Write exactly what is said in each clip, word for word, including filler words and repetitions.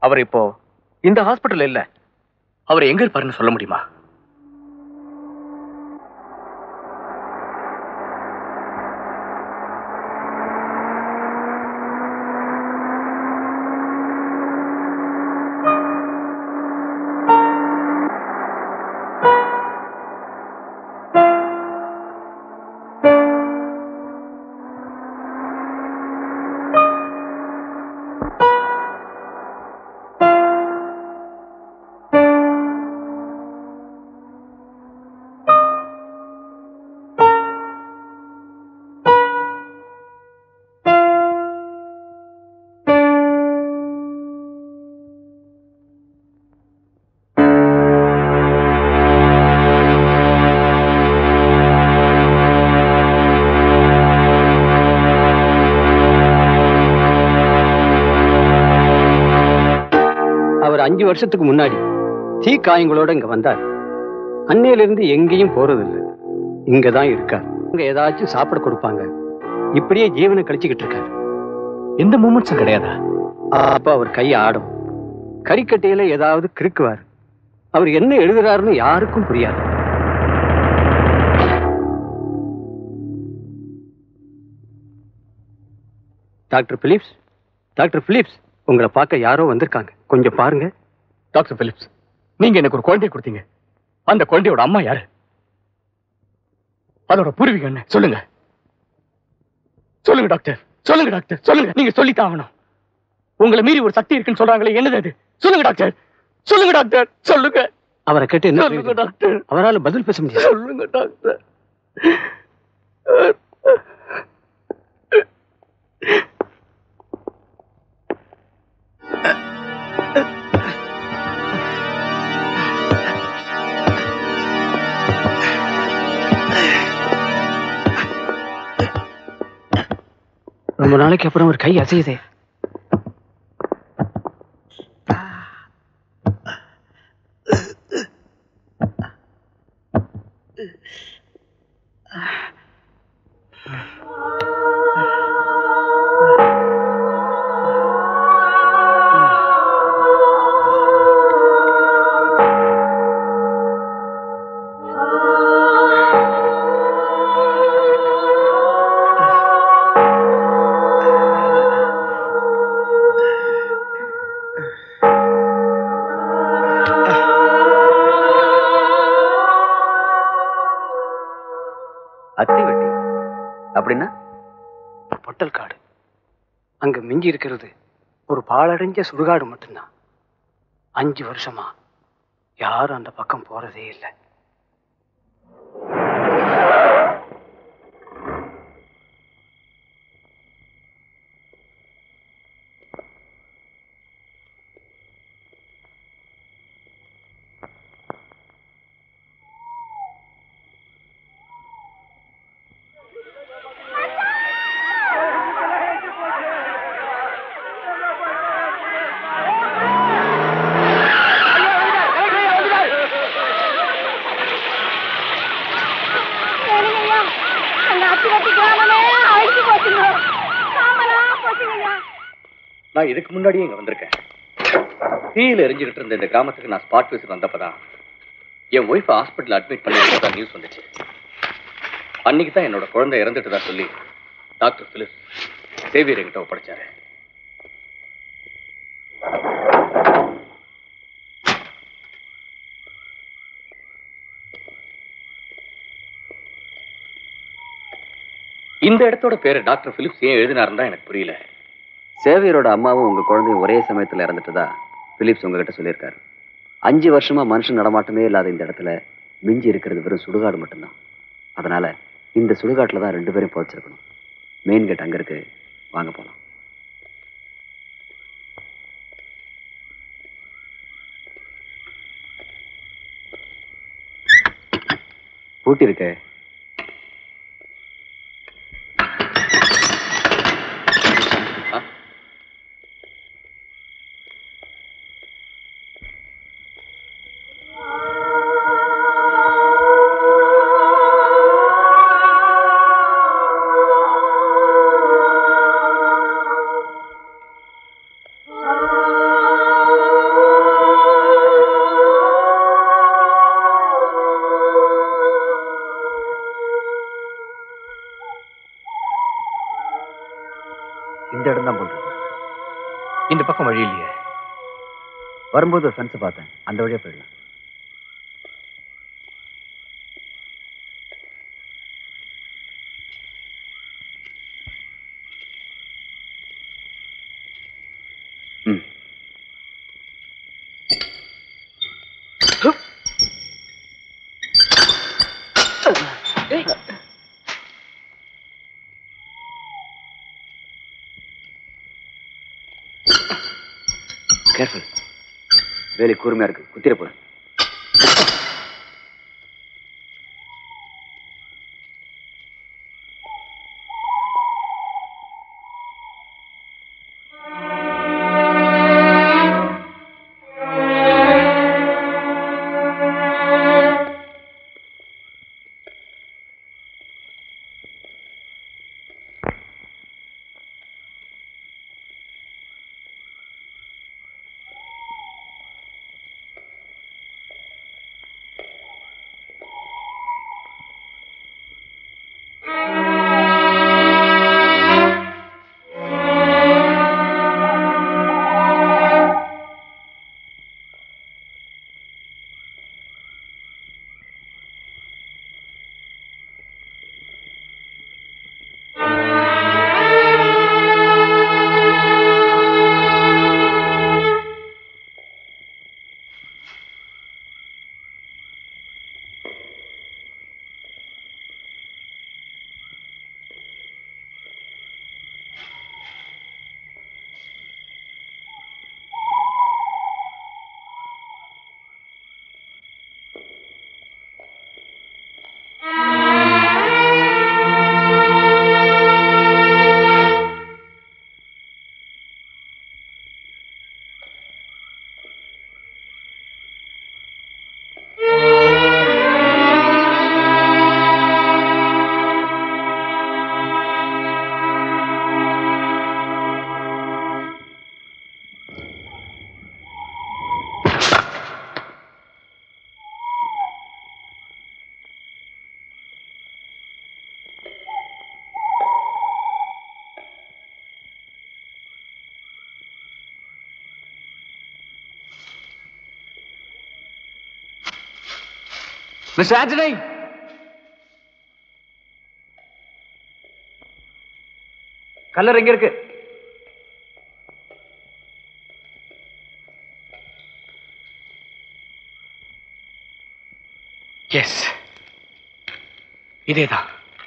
அவர் இப்போ இந்த ஹாஸ்பிட்டல் இல்ல. அவர் எங்க இருப்பாருன்னு சொல்ல முடியுமா? அஞ்சு வருஷத்துக்கு முன்னாடி தீ காயங்களோட இங்க வந்தார். அன்னையிலிருந்து எங்கேயும் போறதில்லை, இங்கதான் இருக்கார். இங்க ஏதாச்சும் சாப்பிட கொடுப்பாங்க, இப்படியே ஜீவனை கழிச்சுக்கிட்டு இருக்காரு. எந்த மூமெண்ட்ஸும் கிடையாதா? அப்ப அவர் கை ஆடும், கறிக்கட்டையில ஏதாவது கிறுக்குவார். அவர் என்ன எழுதுறாருன்னு யாருக்கும் புரியாது. டாக்டர் பிலிப்ஸ், டாக்டர் பிலிப்ஸ், உங்களை பார்க்க யாரோ வந்திருக்காங்க, கொஞ்சம் பாருங்க. டாக்டர் பிலிப்ஸ், நீங்க எனக்கு ஒரு குழந்தைய கொடுத்தீங்க. அந்த குழந்தையோட அம்மா யாரு? அதோட பூர்வீகம் என்ன? சொல்லுங்க சொல்லுங்க டாக்டர், சொல்லுங்க டாக்டர், சொல்லுங்க. நீங்க சொல்லித்தான் ஆகணும். உங்களை மீறி ஒரு சக்தி இருக்குன்னு சொல்றாங்களே, என்னது அது? சொல்லுங்க டாக்டர், சொல்லுங்க டாக்டர், சொல்லுங்க. அவரை கேட்டு என்ன சொல்லுங்க டாக்டர். அவரால் பதில் பேச முடியாது. சொல்லுங்க டாக்டர். ரொம்ப நாளைக்கு அப்புறம் ஒரு கை அசையுதே. அத்திவெட்டி அப்படின்னா பொட்டல் காடு. அங்க மிஞ்சி இருக்கிறது ஒரு பாழடைஞ்ச சுடுகாடு மட்டும்தான். அஞ்சு வருஷமா யாரும் அந்த பக்கம் போறதே இல்லை. நான் இதுக்கு முன்னாடியே இங்க வந்திருக்கேன். தீயில எரிஞ்சுக்கிட்டு இருந்த இந்த கிராமத்துக்கு நான் ஸ்பாட் விசிட் வந்தப்பதான் என் ஒய்ஃப் ஹாஸ்பிட்டல் அட்மிட் பண்ணி நியூஸ் வந்துச்சு. அன்னைக்கு தான் என்னோட குழந்தை இறந்துட்டு தான் சொல்லி டாக்டர் பிலிப்ஸ் சேவியர் என்கிட்ட ஒப்படைச்சாரு. இந்த இடத்தோட பேரு டாக்டர் பிலிப்ஸ் ஏன் எழுதினாருன்னு தான் எனக்கு புரியல. சேவியரோட அம்மாவும் உங்க குழந்தையும் ஒரே சமயத்துல இறந்துட்டுதா பிலிப்ஸ் உங்ககிட்ட சொல்லியிருக்காரு. அஞ்சு வருஷமா மனுஷன் நடமாட்டமே இல்லாத இந்த இடத்துல மிஞ்சி இருக்கிறது வெறும் சுடுகாடு மட்டும்தான். அதனால இந்த சுடுகாட்டுல தான் ரெண்டு பேரும் புதைச்சிருக்கணும். மெயின் கேட் அங்க இருக்கு, வாங்க போலாம். பூட்டி இருக்க. இந்த இடம் தான் போல் இந்த பக்கம் வழி இல்லையே. வரும்போது ஒரு ஃப்ரெண்ட்ஸை பார்த்தேன், அந்த வழியா போயிடலாம். ம். கேர்ஃபுல், வேலை கூர்மையா இருக்கு, குத்திர போற. மிஸ்டர் ஆண்டனி, கல்லர் எங்க இருக்கு? எஸ், இதேதான்.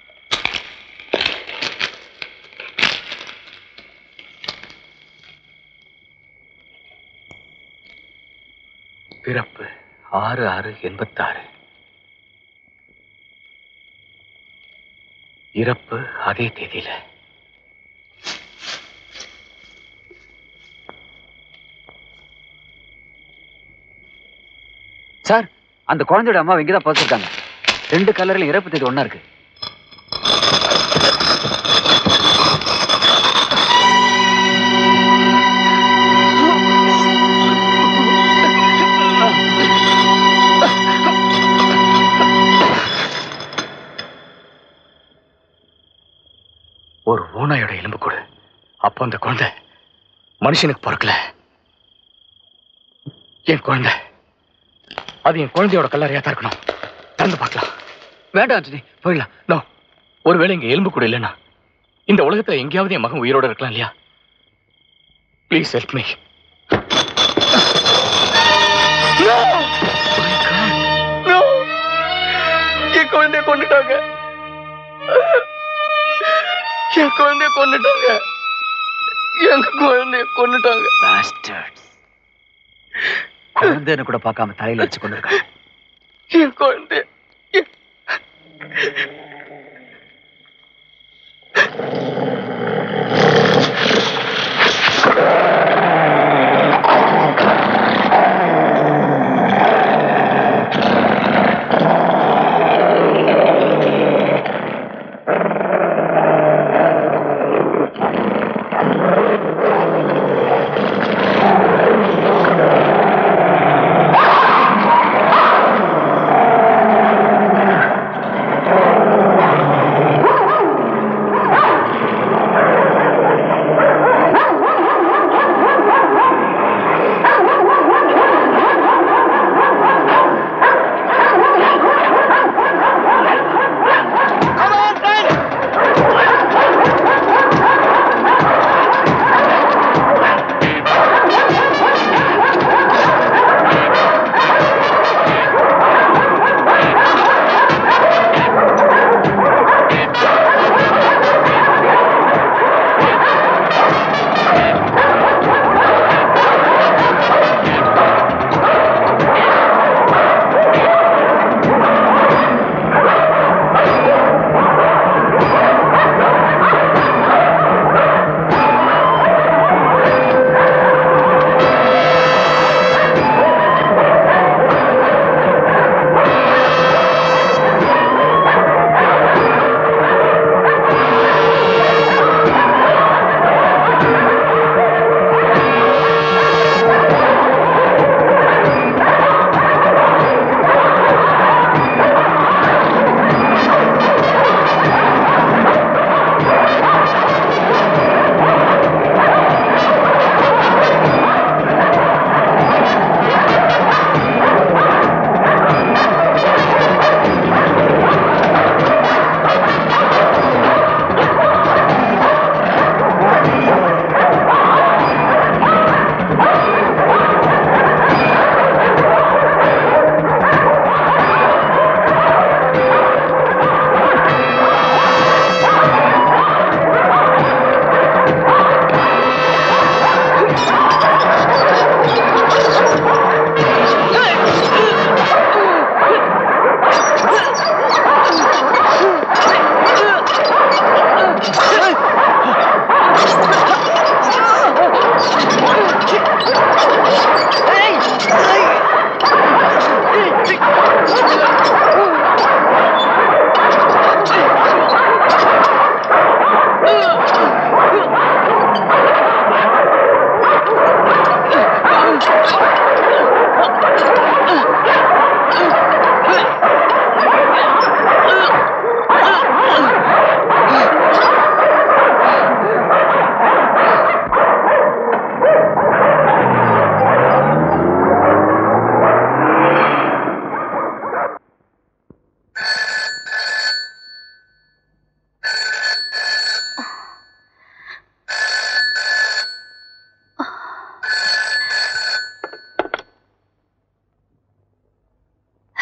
பிறப்பு ஆறு ஆறு எண்பத்தாறு, இறப்பு அதே தேதியில. சார், அந்த குழந்தையோட அம்மா இங்கதான் பார்த்துருக்காங்க. ரெண்டு கலர்ல இறப்பு தேதி ஒண்ணா இருக்கு. ஒரு ஓநாயோட எலும்பு கூடு. அப்போ அந்த குழந்தை மனுஷனுக்கு பிறக்கல. என் குழந்தை, அது என் குழந்தையோட கல்லறையா தான் இருக்கணும். திறந்து பார்க்கலாம். வேண்டாம் ஆண்டனி, போயிடலாம். நோ, ஒருவேளை இங்க எலும்பு கூட இல்லைன்னா இந்த உலகத்துல எங்கேயாவது என் மகன் உயிரோட இருக்கலாம் இல்லையா? Please help me. என் குழந்தைய கொண்டுட்டாங்க. என் குழந்தைய கொண்டுட்டாங்க. என் குழந்தைய கொண்டுட்டாங்க. குழந்தைன்னு கூட பார்க்காம தலையில வச்சு கொண்டிருக்காங்க. என் குழந்தை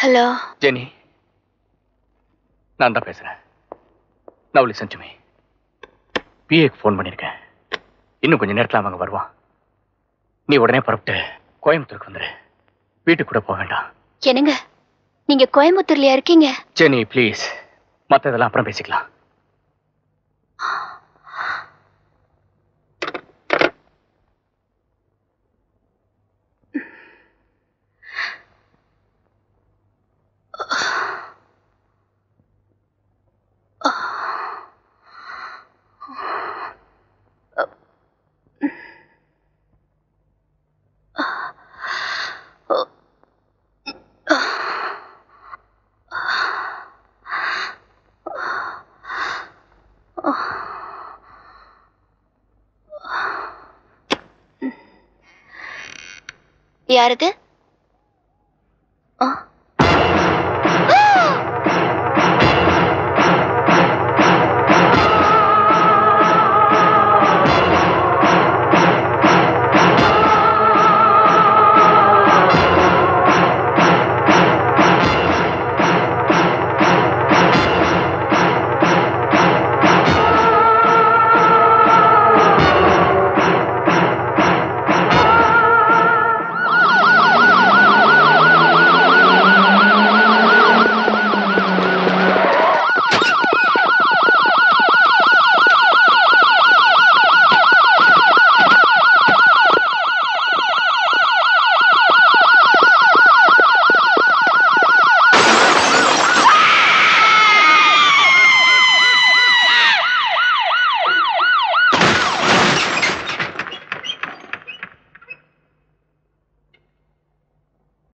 ஹலோ ஜெனி, நான் தான் பேசுறேன். Now listen to me. பிஏக்கு ஃபோன் பண்ணியிருக்கேன். இன்னும் கொஞ்சம் நேரத்தில் அவங்க வருவான். நீ உடனே புறப்பட்டு கோயம்புத்தூருக்கு வந்துரு. வீட்டுக்கு கூட போக வேண்டாம். என்னங்க, நீங்க கோயம்புத்தூர்லயா இருக்கீங்க? ஜெனி ப்ளீஸ், மற்றதெல்லாம் அப்புறம் பேசிக்கலாம். யாரது?